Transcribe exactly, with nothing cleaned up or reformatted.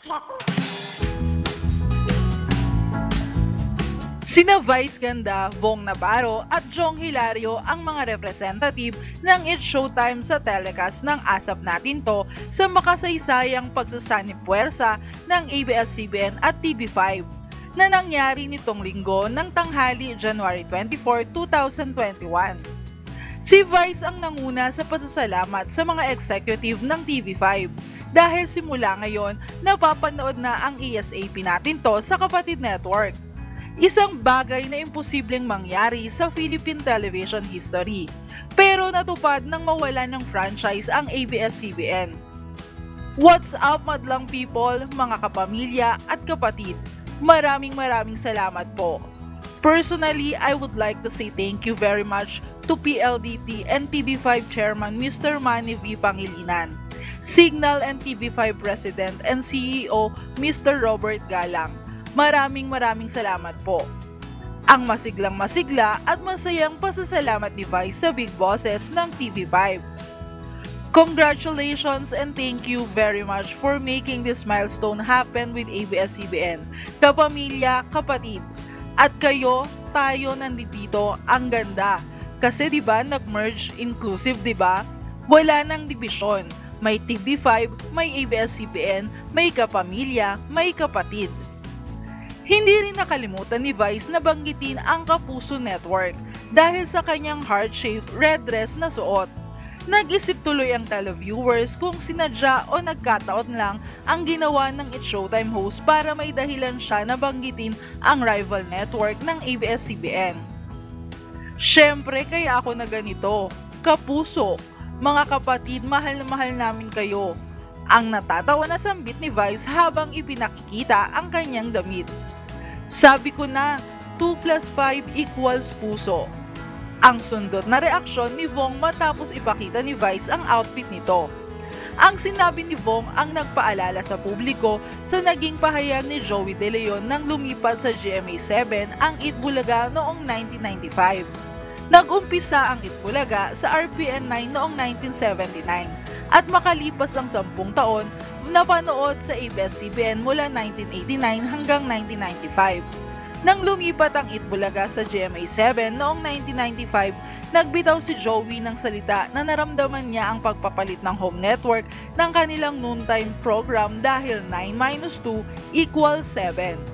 Sina Vice Ganda, Bong Navarro at Jong Hilario ang mga representative ng It's Showtime sa telecast ng Asap Natin To sa makasaysayang pagsasanib puwersa ng A B S C B N at T V five na nangyari nitong linggo ng tanghali January twenty-fourth, two thousand twenty-one. Si Vice ang nanguna sa pasasalamat sa mga executive ng T V five dahil simula ngayon napapanood na ang A S A P Natin To sa kapatid network. Isang bagay na imposibleng mangyari sa Philippine television history, pero natupad nang mawala ng franchise ang A B S C B N. What's up madlang people, mga kapamilya at kapatid? Maraming maraming salamat po. Personally, I would like to say thank you very much to P L D T and T V five Chairman Mister Manny V. Pangilinan, Signal and T V five President and C E O Mister Robert Galang. Maraming maraming salamat po. Ang masiglang masigla at masayang pasasalamat ni Vice sa Big Bosses ng T V five. Congratulations and thank you very much for making this milestone happen with A B S C B N. Kapamilya, kapatid. At kayo, tayo nandito, ang ganda. Kasi diba nag-merge inclusive, diba? Wala nang dibisyon. May T V five, may A B S C B N, may kapamilya, may kapatid. Hindi rin nakalimutan ni Vice na banggitin ang Kapuso Network dahil sa kanyang heart-shaped red dress na suot. Nag-isip tuloy ang televiewers kung sinadya o nagkataon lang ang ginawa ng It's Showtime host para may dahilan siya na banggitin ang rival network ng A B S C B N. Syempre kaya ako na ganito, Kapuso, mga kapatid, mahal na mahal namin kayo. Ang natatawa na sambit ni Vice habang ipinakikita ang kanyang damit. Sabi ko na, two plus five equals puso. Ang sundot na reaksyon ni Vong matapos ipakita ni Vice ang outfit nito. Ang sinabi ni Vong ang nagpaalala sa publiko sa naging pahayag ni Joey De Leon nang lumipat sa G M A seven ang Itbulaga noong nineteen ninety-five. Nag-umpisa ang Itbulaga sa R P N nine noong nineteen seventy-nine at makalipas ang sampung taon, napanood sa A B S C B N mula nineteen eighty-nine hanggang nineteen ninety-five. Nang lumipat ang Itbulaga sa G M A seven noong nineteen ninety-five, nagbitaw si Joey ng salita na naramdaman niya ang pagpapalit ng home network ng kanilang noontime program dahil nine minus two equals seven.